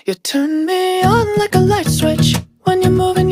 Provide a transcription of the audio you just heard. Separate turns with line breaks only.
You turn me on like a light switch when you're moving